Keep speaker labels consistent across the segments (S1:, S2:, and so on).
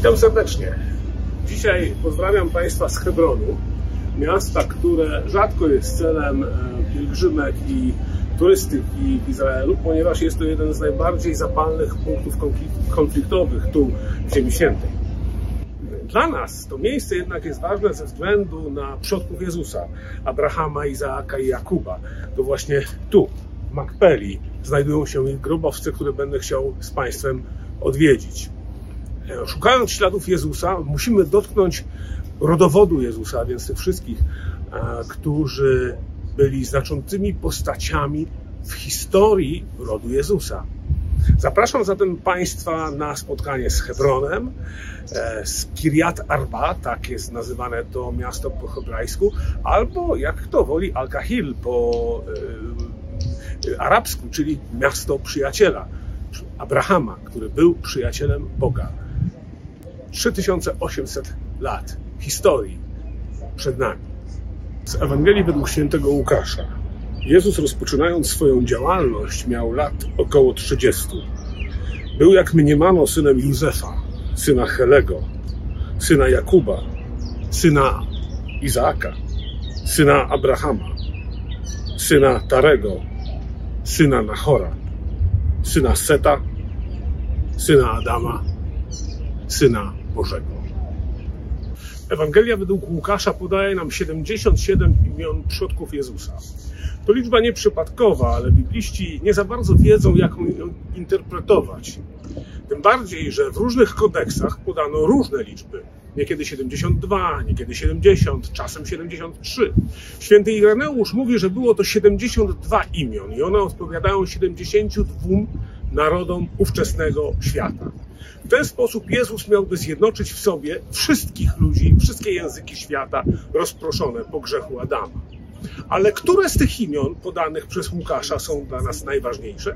S1: Witam serdecznie. Dzisiaj pozdrawiam Państwa z Hebronu, miasta, które rzadko jest celem pielgrzymek i turystyki w Izraelu, ponieważ jest to jeden z najbardziej zapalnych punktów konfliktowych tu w Ziemi Świętej. Dla nas to miejsce jednak jest ważne ze względu na przodków Jezusa, Abrahama, Izaaka i Jakuba. To właśnie tu, w Makpeli, znajdują się ich grobowce, które będę chciał z Państwem odwiedzić. Szukając śladów Jezusa, musimy dotknąć rodowodu Jezusa, więc tych wszystkich, którzy byli znaczącymi postaciami w historii rodu Jezusa. Zapraszam zatem Państwa na spotkanie z Hebronem, z Kirjat Arba, tak jest nazywane to miasto po hebrajsku, albo jak kto woli Al-Kahil po arabsku, czyli miasto przyjaciela Abrahama, który był przyjacielem Boga. 3800 lat historii przed nami. Z Ewangelii według świętego Łukasza. Jezus, rozpoczynając swoją działalność, miał lat około 30. Był, jak mniemano, synem Józefa, syna Helego, syna Jakuba, syna Izaaka, syna Abrahama, syna Tarego, syna Nachora, syna Seta, syna Adama, syna Bożego. Ewangelia według Łukasza podaje nam 77 imion przodków Jezusa. To liczba nieprzypadkowa, ale bibliści nie za bardzo wiedzą, jak ją interpretować. Tym bardziej, że w różnych kodeksach podano różne liczby. Niekiedy 72, niekiedy 70, czasem 73. Święty Ireneusz mówi, że było to 72 imion i one odpowiadają 72 narodom ówczesnego świata. W ten sposób Jezus miałby zjednoczyć w sobie wszystkich ludzi, wszystkie języki świata rozproszone po grzechu Adama. Ale które z tych imion podanych przez Łukasza są dla nas najważniejsze?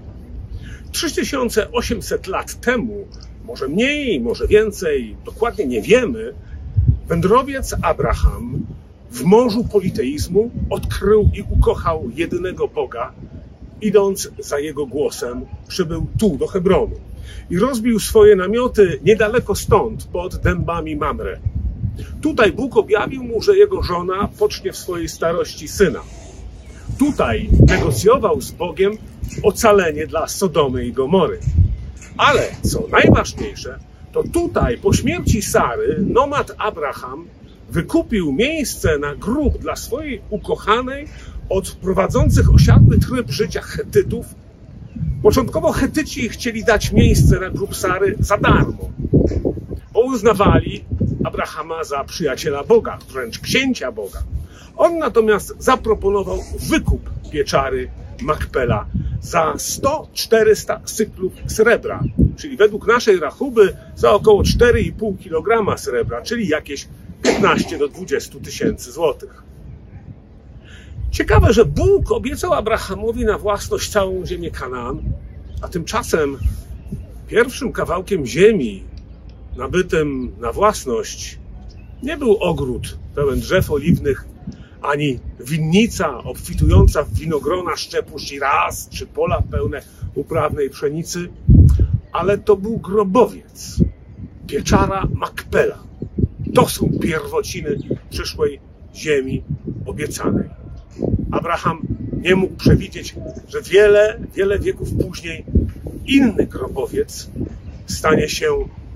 S1: 3800 lat temu, może mniej, może więcej, dokładnie nie wiemy, wędrowiec Abraham w morzu politeizmu odkrył i ukochał jedynego Boga, idąc za jego głosem, przybył tu, do Hebronu i rozbił swoje namioty niedaleko stąd, pod dębami Mamre. Tutaj Bóg objawił mu, że jego żona pocznie w swojej starości syna. Tutaj negocjował z Bogiem ocalenie dla Sodomy i Gomory. Ale, co najważniejsze, to tutaj po śmierci Sary nomad Abraham wykupił miejsce na grób dla swojej ukochanej od prowadzących osiadły tryb życia Chetytów. Początkowo Chetyci chcieli dać miejsce na grób Sary za darmo, bo uznawali Abrahama za przyjaciela Boga, wręcz księcia Boga. On natomiast zaproponował wykup pieczary Makpela za 100-400 cyklów srebra, czyli według naszej rachuby za około 4,5 kg srebra, czyli jakieś 15 do 20 tysięcy złotych. Ciekawe, że Bóg obiecał Abrahamowi na własność całą ziemię Kanaan, a tymczasem pierwszym kawałkiem ziemi nabytym na własność nie był ogród pełen drzew oliwnych, ani winnica obfitująca w winogrona szczepu Shiraz, czy pola pełne uprawnej pszenicy, ale to był grobowiec, pieczara Makpela. To są pierwociny przyszłej ziemi obiecanej. Abraham nie mógł przewidzieć, że wiele wieków później inny grobowiec stanie się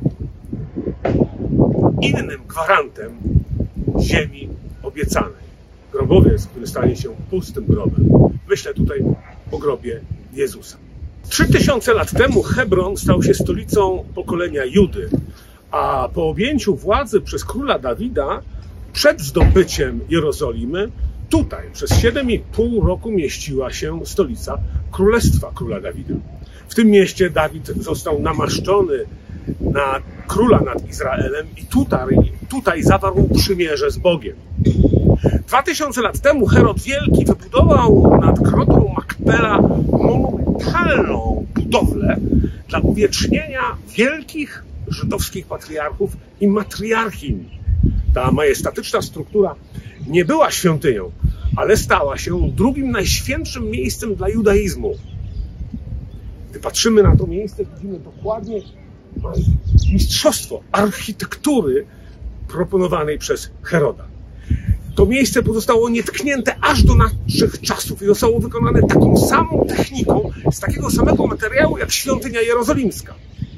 S1: innym gwarantem ziemi obiecanej. Grobowiec, który stanie się pustym grobem. Myślę tutaj o grobie Jezusa. 3000 lat temu Hebron stał się stolicą pokolenia Judy, a po objęciu władzy przez króla Dawida, przed zdobyciem Jerozolimy, tutaj przez 7,5 roku mieściła się stolica Królestwa Króla Dawida. W tym mieście Dawid został namaszczony na króla nad Izraelem i tutaj zawarł przymierze z Bogiem. 2000 lat temu Herod Wielki wybudował nad grotą Makpela monumentalną budowlę dla uwiecznienia wielkich żydowskich patriarchów i matriarchin. Ta majestatyczna struktura nie była świątynią, ale stała się drugim najświętszym miejscem dla judaizmu. Gdy patrzymy na to miejsce, widzimy dokładnie mistrzostwo architektury proponowanej przez Heroda. To miejsce pozostało nietknięte aż do naszych czasów i zostało wykonane taką samą techniką, z takiego samego materiału jak świątynia jerozolimska.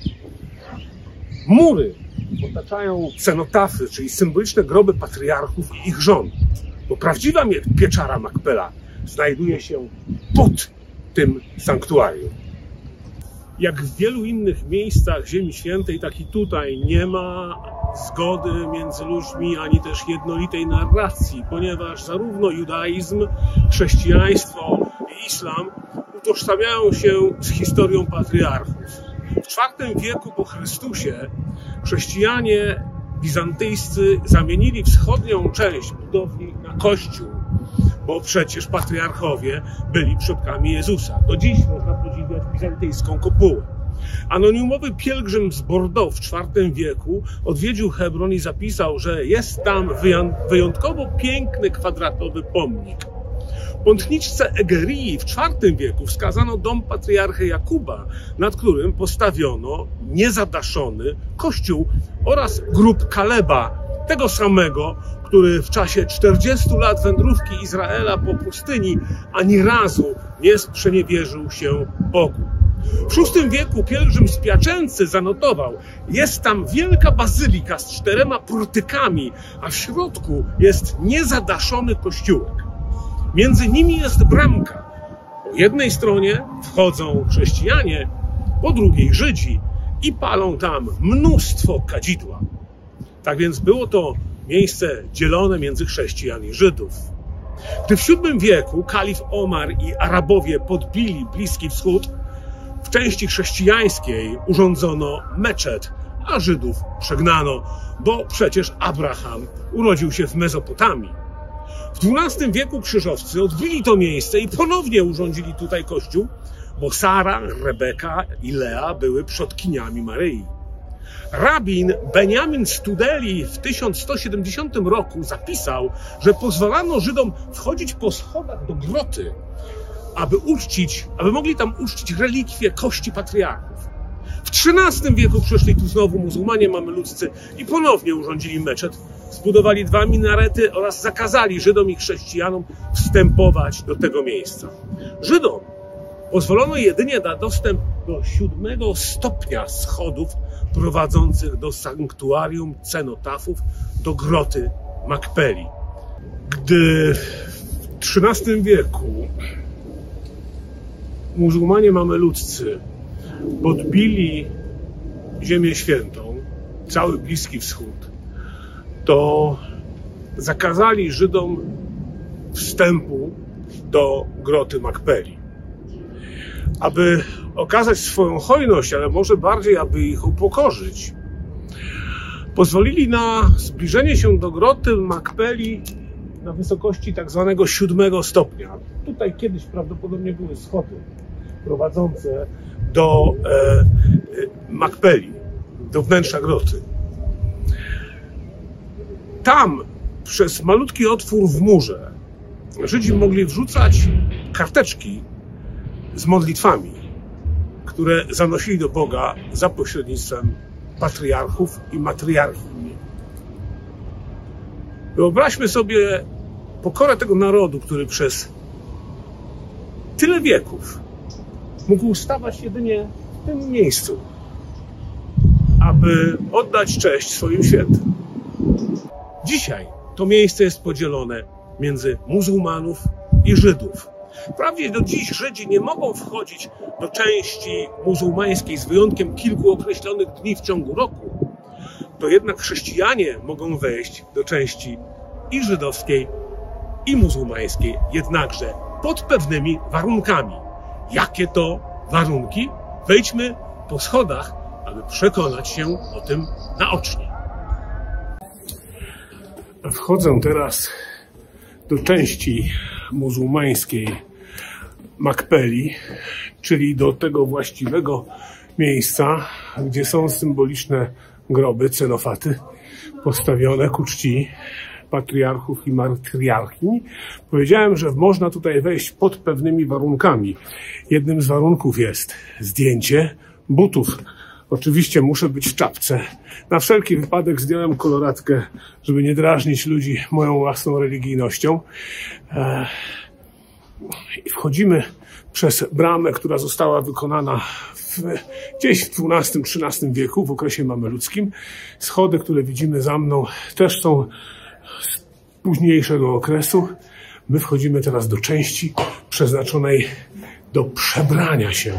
S1: Mury otaczają cenotafy, czyli symboliczne groby patriarchów i ich żon, bo prawdziwa pieczara Makpela znajduje się pod tym sanktuarium. Jak w wielu innych miejscach Ziemi Świętej, tak i tutaj nie ma zgody między ludźmi, ani też jednolitej narracji, ponieważ zarówno judaizm, chrześcijaństwo i islam utożsamiają się z historią patriarchów. W IV wieku po Chrystusie chrześcijanie bizantyjscy zamienili wschodnią część budowli na kościół, bo przecież patriarchowie byli przodkami Jezusa. Do dziś można podziwiać bizantyjską kopułę. Anonimowy pielgrzym z Bordeaux w IV wieku odwiedził Hebron i zapisał, że jest tam wyjątkowo piękny kwadratowy pomnik. Pątniczce Egerii w IV wieku wskazano dom patriarchy Jakuba, nad którym postawiono niezadaszony kościół oraz grób Kaleba, tego samego, który w czasie 40 lat wędrówki Izraela po pustyni ani razu nie sprzeniewierzył się Bogu. W VI wieku pielgrzym z Piacenzy zanotował: jest tam wielka bazylika z 4 portykami, a w środku jest niezadaszony kościółek. Między nimi jest bramka. Po jednej stronie wchodzą chrześcijanie, po drugiej Żydzi i palą tam mnóstwo kadzidła. Tak więc było to miejsce dzielone między chrześcijan i Żydów. Gdy w VII wieku kalif Omar i Arabowie podbili Bliski Wschód, w części chrześcijańskiej urządzono meczet, a Żydów przegnano, bo przecież Abraham urodził się w Mezopotamii. W XII wieku krzyżowcy odbili to miejsce i ponownie urządzili tutaj kościół, bo Sara, Rebeka i Lea były przodkiniami Maryi. Rabin Benjamin Studeli w 1170 roku zapisał, że pozwalano Żydom wchodzić po schodach do groty, aby mogli tam uczcić relikwie kości patriarchów. W XIII wieku przyszli tu znowu muzułmanie mameluccy i ponownie urządzili meczet, zbudowali 2 minarety oraz zakazali Żydom i chrześcijanom wstępować do tego miejsca. Żydom pozwolono jedynie na dostęp do 7 stopnia schodów prowadzących do sanktuarium cenotafów, do groty Makpeli. Gdy w XIII wieku muzułmanie mameluccy podbili Ziemię Świętą, cały Bliski Wschód, to zakazali Żydom wstępu do groty Makpeli. Aby okazać swoją hojność, ale może bardziej, aby ich upokorzyć, pozwolili na zbliżenie się do groty Makpeli na wysokości tak zwanego 7 stopnia. Tutaj kiedyś prawdopodobnie były schody prowadzące do Makpeli, do wnętrza groty. Tam przez malutki otwór w murze Żydzi mogli wrzucać karteczki z modlitwami, które zanosili do Boga za pośrednictwem patriarchów i matriarchini. Wyobraźmy sobie pokorę tego narodu, który przez tyle wieków mógł stawać jedynie w tym miejscu, aby oddać cześć swoim świętym. Dzisiaj to miejsce jest podzielone między muzułmanów i Żydów. Wprawdzie do dziś Żydzi nie mogą wchodzić do części muzułmańskiej z wyjątkiem kilku określonych dni w ciągu roku, to jednak chrześcijanie mogą wejść do części i żydowskiej, i muzułmańskiej, jednakże pod pewnymi warunkami. Jakie to warunki? Wejdźmy po schodach, aby przekonać się o tym naocznie. Wchodzę teraz do części muzułmańskiej Makpeli, czyli do tego właściwego miejsca, gdzie są symboliczne groby, cenofaty, postawione ku czci patriarchów i matriarchiń. Powiedziałem, że można tutaj wejść pod pewnymi warunkami. Jednym z warunków jest zdjęcie butów Oczywiście muszę być w czapce. Na wszelki wypadek zdjąłem koloratkę, żeby nie drażnić ludzi moją własną religijnością. I wchodzimy przez bramę, która została wykonana gdzieś w XII-XIII wieku, w okresie mameludzkim. Schody, które widzimy za mną, też są z późniejszego okresu. My wchodzimy teraz do części przeznaczonej do przebrania się.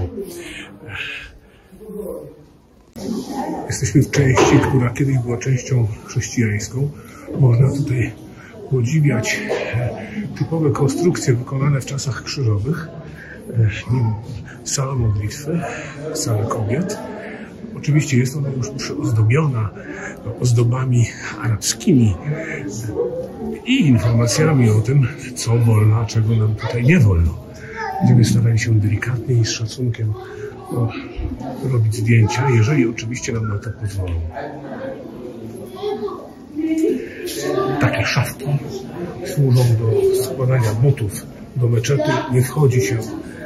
S1: Jesteśmy w części, która kiedyś była częścią chrześcijańską. Można tutaj podziwiać typowe konstrukcje wykonane w czasach krzyżowych. Sala modlitwy, sala kobiet. Oczywiście jest ona już przyozdobiona ozdobami arabskimi i informacjami o tym, co wolno, a czego nam tutaj nie wolno. Będziemy starali się delikatnie i z szacunkiem robić zdjęcia, jeżeli oczywiście nam na to pozwolą. Takie szafki służą do składania butów do meczetu. Nie wchodzi się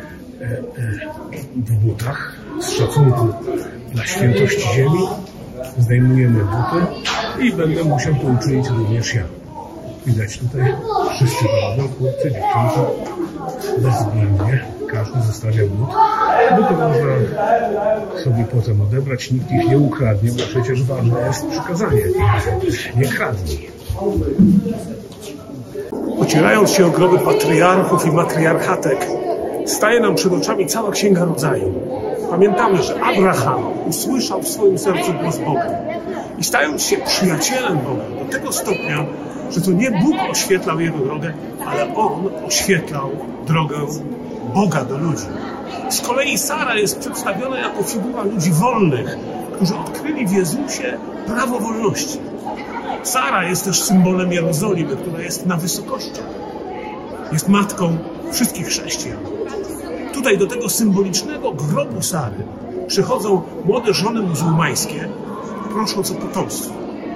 S1: w butach z szacunku dla świętości ziemi. Zdejmujemy buty i będę musiał to uczynić również ja. Widać tutaj wszyscy robią, chłopcy, dziewczynki, bezwzględnie. Każdy zostawia but. Buty można sobie potem odebrać, nikt ich nie ukradnie, bo przecież ważne jest przykazanie. Nie kradnij. Ocierając się o groby patriarchów i matriarchatek, staje nam przed oczami cała Księga Rodzaju. Pamiętamy, że Abraham usłyszał w swoim sercu głos Boga i stając się przyjacielem Boga do tego stopnia, że to nie Bóg oświetlał jego drogę, ale On oświetlał drogę Boga do ludzi. Z kolei Sara jest przedstawiona jako figura ludzi wolnych, którzy odkryli w Jezusie prawo wolności. Sara jest też symbolem Jerozolimy, która jest na wysokościach. Jest matką wszystkich chrześcijan. Tutaj do tego symbolicznego grobu Sary przychodzą młode żony muzułmańskie, prosząc o potomstwo.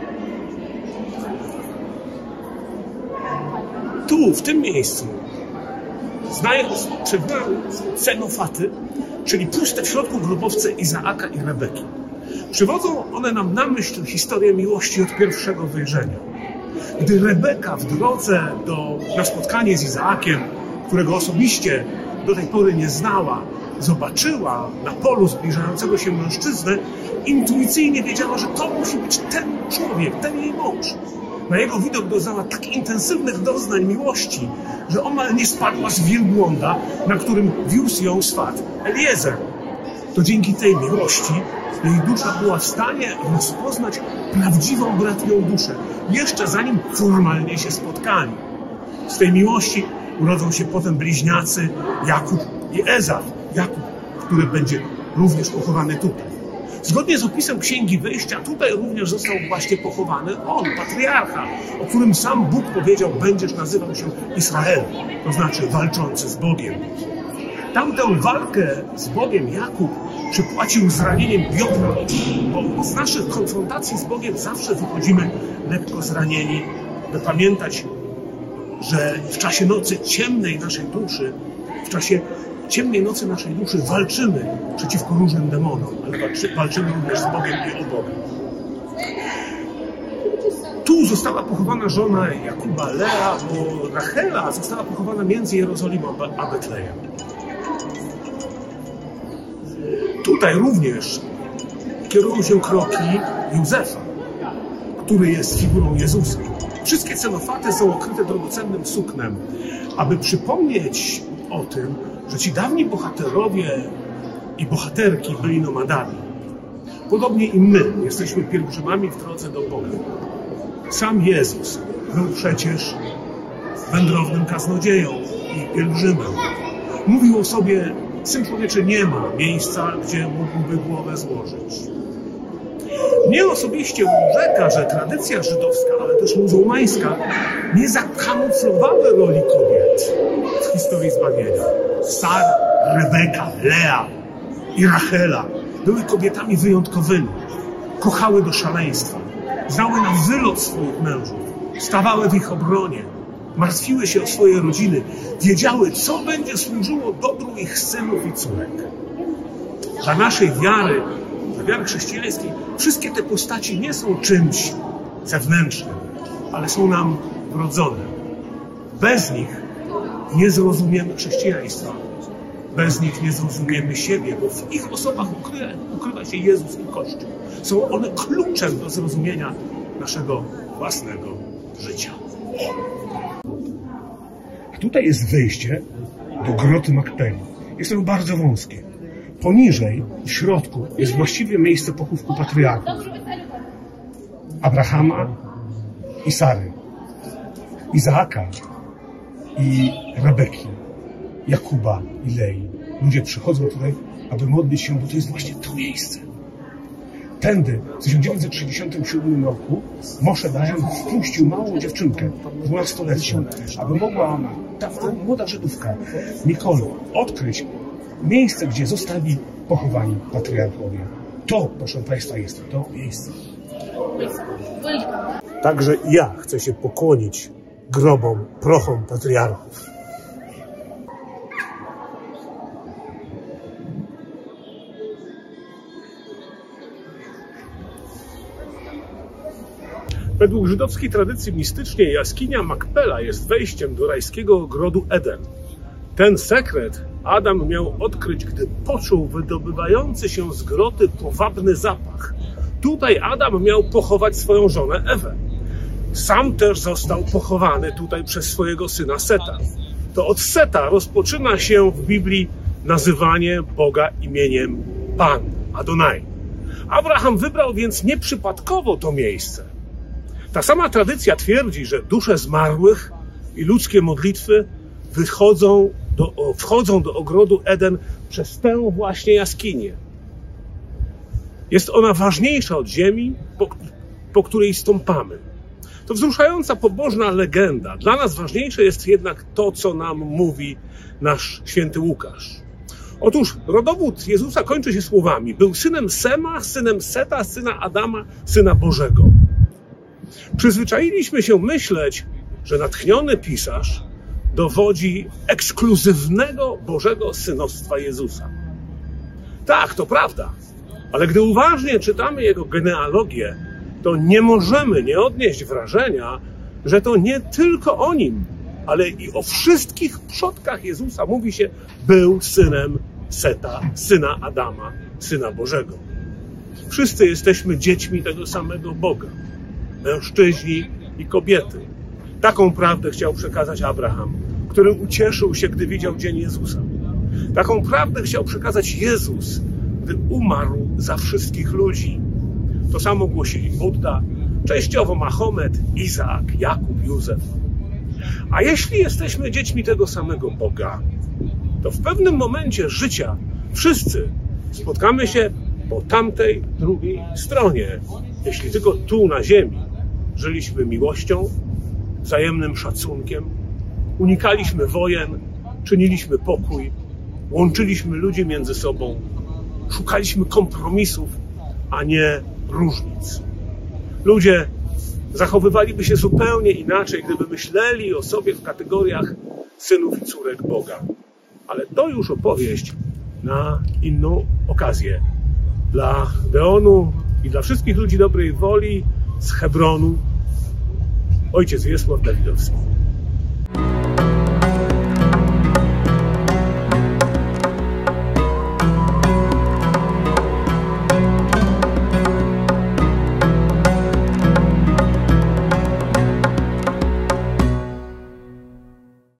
S1: Tu, w tym miejscu, znając przed nami cenofaty, czyli puste w środku grobowce Izaaka i Rebeki. Przywodzą one nam na myśl historię miłości od pierwszego wejrzenia. Gdy Rebeka w drodze na spotkanie z Izaakiem, którego osobiście do tej pory nie znała, zobaczyła na polu zbliżającego się mężczyznę, intuicyjnie wiedziała, że to musi być ten człowiek, ten jej mąż. Na jego widok doznała tak intensywnych doznań miłości, że omal nie spadła z wielbłąda, na którym wiózł ją swat Eliezer. To dzięki tej miłości jej dusza była w stanie rozpoznać prawdziwą bratnią duszę, jeszcze zanim formalnie się spotkali. Z tej miłości urodzą się potem bliźniacy Jakub i Ezaf. Jakub, który będzie również pochowany tutaj. Zgodnie z opisem Księgi Wyjścia, tutaj również został właśnie pochowany on, patriarcha, o którym sam Bóg powiedział, będziesz nazywał się Izraelem, to znaczy walczący z Bogiem. Tamtę walkę z Bogiem Jakub przypłacił zranieniem biodra, bo z naszych konfrontacji z Bogiem zawsze wychodzimy lekko zranieni, by pamiętać, że w czasie nocy ciemnej naszej duszy, w czasie ciemnej nocy naszej duszy walczymy przeciwko różnym demonom, ale walczymy również z Bogiem i o Bogiem. Tu została pochowana żona Jakuba, Lea, bo Rachela została pochowana między Jerozolimą a Betlejem. Tutaj również kierują się kroki Józefa, który jest figurą Jezusa. Wszystkie cenofaty są okryte drogocennym suknem, aby przypomnieć o tym, że ci dawni bohaterowie i bohaterki byli nomadami. Podobnie i my jesteśmy pielgrzymami w drodze do Boga. Sam Jezus był przecież wędrownym kaznodzieją i pielgrzymem. Mówił o sobie: Syn Człowieczy nie ma miejsca, gdzie mógłby głowę złożyć. Mnie osobiście urzeka, że tradycja żydowska, ale też muzułmańska nie zakamuflowały roli kobiet w historii zbawienia. Sara, Rebeka, Lea i Rachela były kobietami wyjątkowymi. Kochały do szaleństwa. Znały na wylot swoich mężów. Stawały w ich obronie. Martwiły się o swoje rodziny. Wiedziały, co będzie służyło dobru ich synów i córek. Dla naszej wiary Dla wiary chrześcijańskiej wszystkie te postaci nie są czymś zewnętrznym, ale są nam wrodzone. Bez nich nie zrozumiemy chrześcijaństwa. Bez nich nie zrozumiemy siebie, bo w ich osobach ukrywa się Jezus i Kościół. Są one kluczem do zrozumienia naszego własnego życia. A tutaj jest wejście do groty Makpeli. Jest ono bardzo wąskie. Poniżej, w środku, jest właściwie miejsce pochówku patriarchów. Abrahama i Sary, Izaaka i Rebeki, Jakuba i Lei. Ludzie przychodzą tutaj, aby modlić się, bo to jest właśnie to miejsce. Tędy w 1967 roku Moshe Dayan wpuścił małą dziewczynkę, 12-letnią, aby mogła ona, ta młoda Żydówka, Nicole, odkryć miejsce, gdzie zostali pochowani patriarchowie. To, proszę Państwa, jest to miejsce. Także ja chcę się pokłonić grobom, prochom patriarchów. Według żydowskiej tradycji mistycznej jaskinia Makpela jest wejściem do rajskiego ogrodu Eden. Ten sekret Adam miał odkryć, gdy poczuł wydobywający się z groty powabny zapach. Tutaj Adam miał pochować swoją żonę Ewę. Sam też został pochowany tutaj przez swojego syna Seta. To od Seta rozpoczyna się w Biblii nazywanie Boga imieniem Pan, Adonai. Abraham wybrał więc nieprzypadkowo to miejsce. Ta sama tradycja twierdzi, że dusze zmarłych i ludzkie modlitwy wchodzą do ogrodu Eden przez tę właśnie jaskinię. Jest ona ważniejsza od ziemi, po której stąpamy. To wzruszająca, pobożna legenda. Dla nas ważniejsze jest jednak to, co nam mówi nasz święty Łukasz. Otóż rodowód Jezusa kończy się słowami: był synem Sema, synem Seta, syna Adama, syna Bożego. Przyzwyczailiśmy się myśleć, że natchniony pisarz dowodzi ekskluzywnego Bożego synostwa Jezusa. Tak, to prawda, ale gdy uważnie czytamy jego genealogię, to nie możemy nie odnieść wrażenia, że to nie tylko o nim, ale i o wszystkich przodkach Jezusa mówi się: był synem Seta, syna Adama, syna Bożego. Wszyscy jesteśmy dziećmi tego samego Boga. Mężczyźni i kobiety. Taką prawdę chciał przekazać Abraham, który ucieszył się, gdy widział dzień Jezusa. Taką prawdę chciał przekazać Jezus, gdy umarł za wszystkich ludzi. To samo głosili Budda, częściowo Mahomet, Izaak, Jakub, Józef. A jeśli jesteśmy dziećmi tego samego Boga, to w pewnym momencie życia wszyscy spotkamy się po tamtej drugiej stronie, jeśli tylko tu na ziemi żyliśmy miłością, wzajemnym szacunkiem, unikaliśmy wojen, czyniliśmy pokój, łączyliśmy ludzi między sobą, szukaliśmy kompromisów, a nie różnic. Ludzie zachowywaliby się zupełnie inaczej, gdyby myśleli o sobie w kategoriach synów i córek Boga. Ale to już opowieść na inną okazję. Dla Deonu i dla wszystkich ludzi dobrej woli z Hebronu, ojciec Wiesław Dawidowski.